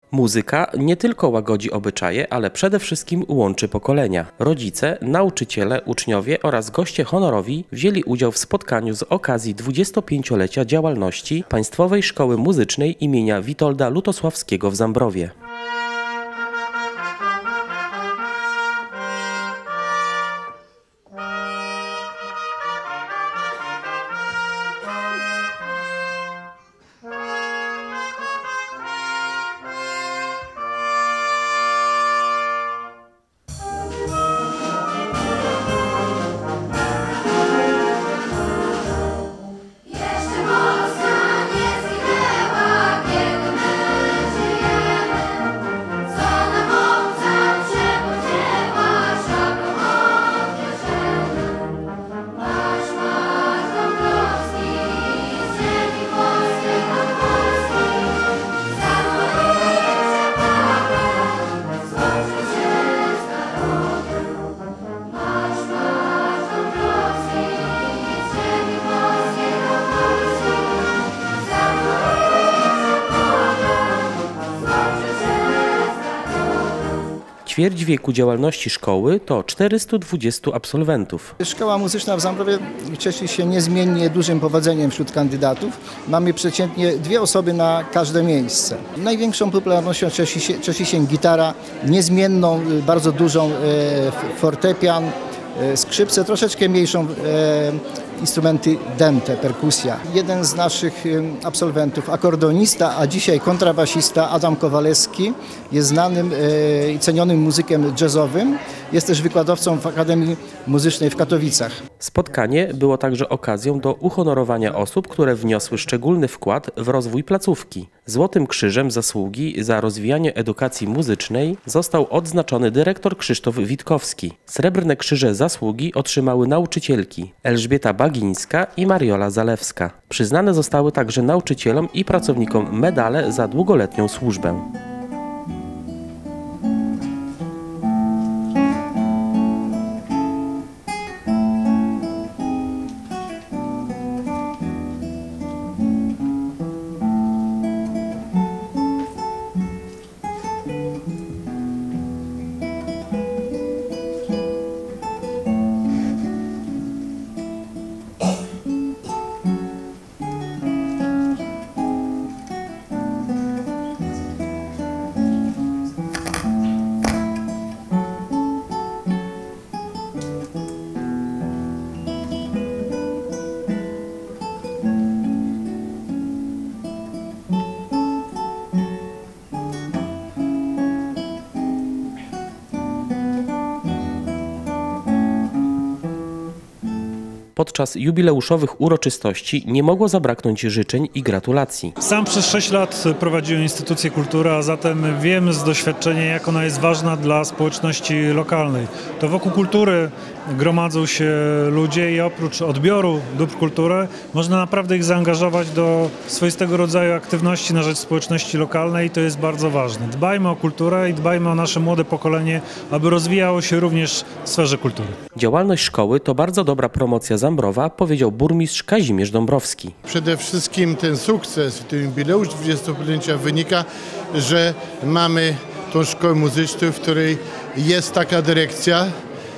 Muzyka nie tylko łagodzi obyczaje, ale przede wszystkim łączy pokolenia. Rodzice, nauczyciele, uczniowie oraz goście honorowi wzięli udział w spotkaniu z okazji 25-lecia działalności Państwowej Szkoły Muzycznej imienia Witolda Lutosławskiego w Zambrowie. Ćwierć wieku działalności szkoły to 420 absolwentów. Szkoła muzyczna w Zambrowie cieszy się niezmiennie dużym powodzeniem wśród kandydatów. Mamy przeciętnie 2 osoby na każde miejsce. Największą popularnością cieszy się gitara, niezmienną, bardzo dużą fortepian, skrzypce, troszeczkę mniejszą instrumenty dęte, perkusja. Jeden z naszych absolwentów, akordeonista, a dzisiaj kontrabasista Adam Kowalewski, jest znanym i cenionym muzykiem jazzowym. Jest też wykładowcą w Akademii Muzycznej w Katowicach. Spotkanie było także okazją do uhonorowania osób, które wniosły szczególny wkład w rozwój placówki. Złotym Krzyżem Zasługi za rozwijanie edukacji muzycznej został odznaczony dyrektor Krzysztof Witkowski. Srebrne Krzyże Zasługi otrzymały nauczycielki Elżbieta Bagińska i Mariola Zalewska. Przyznane zostały także nauczycielom i pracownikom medale za długoletnią służbę. Podczas jubileuszowych uroczystości nie mogło zabraknąć życzeń i gratulacji. Sam przez 6 lat prowadziłem instytucję kultury, a zatem wiem z doświadczenia, jak ona jest ważna dla społeczności lokalnej. To wokół kultury gromadzą się ludzie i oprócz odbioru dóbr kultury można naprawdę ich zaangażować do swoistego rodzaju aktywności na rzecz społeczności lokalnej i to jest bardzo ważne. Dbajmy o kulturę i dbajmy o nasze młode pokolenie, aby rozwijało się również w sferze kultury. Działalność szkoły to bardzo dobra promocja Zambrowa, powiedział burmistrz Kazimierz Dąbrowski. Przede wszystkim ten sukces, ten jubileusz 25-lecia wynika, że mamy tą szkołę muzyczną, w której jest taka dyrekcja,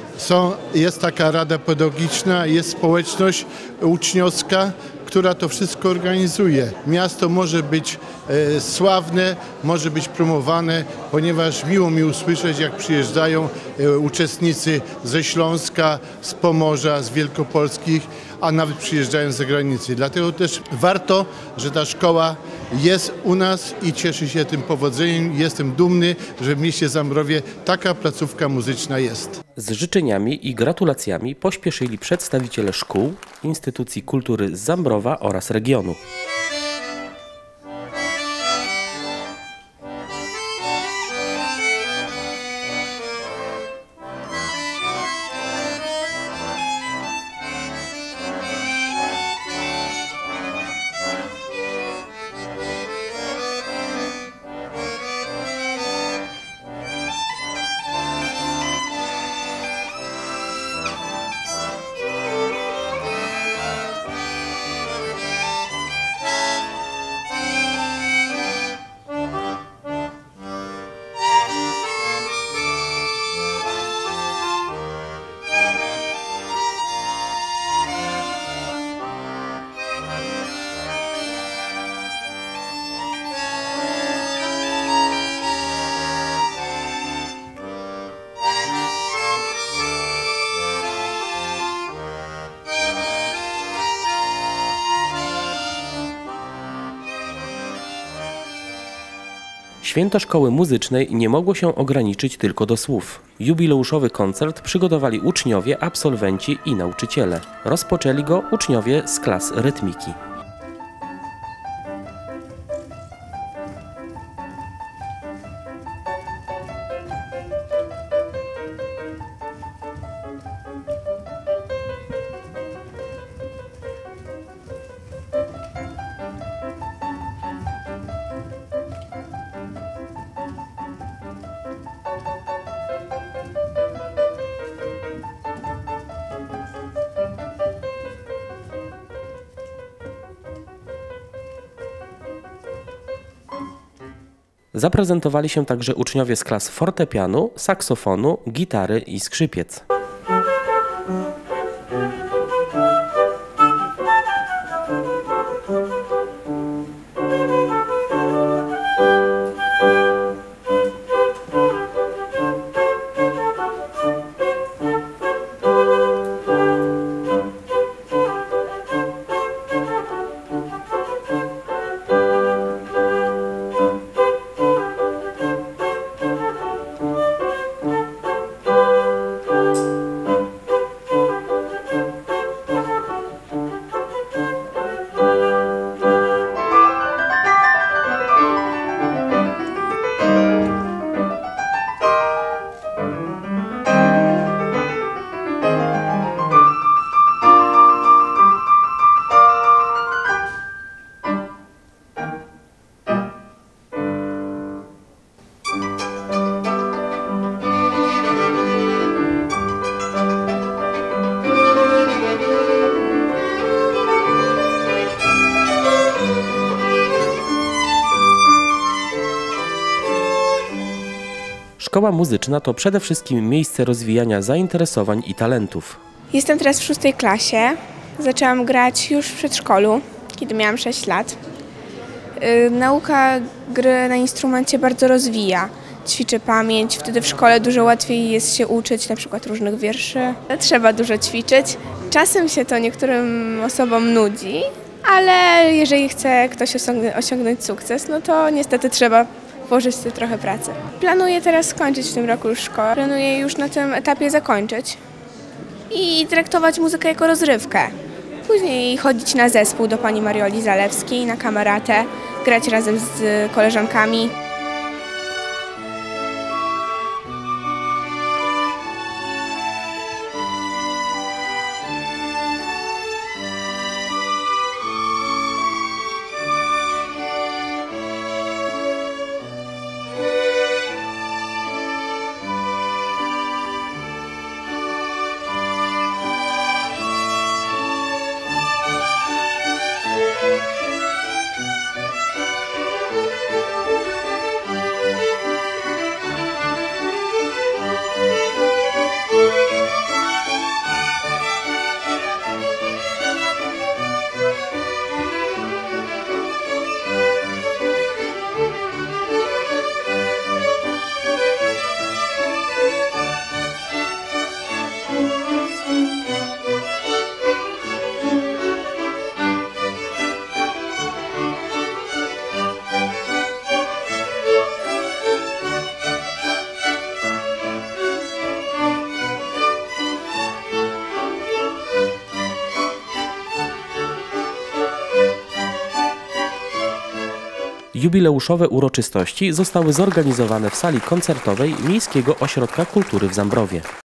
jest taka rada pedagogiczna, jest społeczność uczniowska, która to wszystko organizuje. Miasto może być sławne, może być promowane, ponieważ miło mi usłyszeć, jak przyjeżdżają uczestnicy ze Śląska, z Pomorza, z Wielkopolskich, a nawet przyjeżdżają z zagranicy. Dlatego też warto, że ta szkoła jest u nas i cieszy się tym powodzeniem. Jestem dumny, że w mieście Zambrowie taka placówka muzyczna jest. Z życzeniami i gratulacjami pośpieszyli przedstawiciele szkół, instytucji kultury z Zambrowa oraz regionu. Święto Szkoły Muzycznej nie mogło się ograniczyć tylko do słów. Jubileuszowy koncert przygotowali uczniowie, absolwenci i nauczyciele. Rozpoczęli go uczniowie z klas rytmiki. Zaprezentowali się także uczniowie z klas fortepianu, saksofonu, gitary i skrzypiec. Szkoła muzyczna to przede wszystkim miejsce rozwijania zainteresowań i talentów. Jestem teraz w 6. klasie. Zaczęłam grać już w przedszkolu, kiedy miałam 6 lat. Nauka gry na instrumencie bardzo rozwija. Ćwiczę pamięć, wtedy w szkole dużo łatwiej jest się uczyć na przykład różnych wierszy. Trzeba dużo ćwiczyć. Czasem się to niektórym osobom nudzi, ale jeżeli chce ktoś osiągnąć sukces, no to niestety trzeba włożyć w to trochę pracy. Planuję teraz skończyć w tym roku już szkołę. Planuję już na tym etapie zakończyć i traktować muzykę jako rozrywkę. Później chodzić na zespół do pani Marioli Zalewskiej, na kameratę, grać razem z koleżankami. Jubileuszowe uroczystości zostały zorganizowane w sali koncertowej Miejskiego Ośrodka Kultury w Zambrowie.